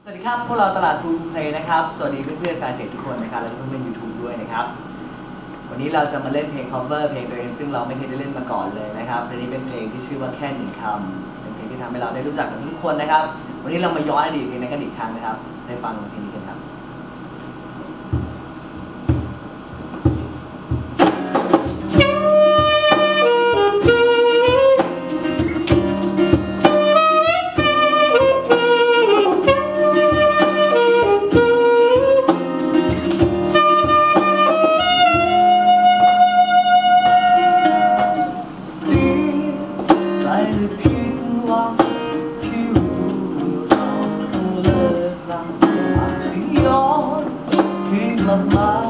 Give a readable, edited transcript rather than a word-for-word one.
สวัสดีครับพวกเราตลาดพลูเพลย์นะครับสวัสดีเพื่อนๆแฟนเพจทุกคนนะครับและเพื่อนๆ YouTube ด้วยนะครับวันนี้เราจะมาเล่นเพลง cover เพลงตัวเองซึ่งเราไม่เคยได้เล่นมาก่อนเลยนะครับเพลงนี้เป็นเพลงที่ชื่อว่าแค่หนึ่งคำเป็นเพลงที่ทำให้เราได้รู้จักกับทุกคนนะครับวันนี้เรามาย้อนอดีตเพลงนั้นกันอีกครั้งนะครับได้ฟังเพลงนี้กันครับกลับมา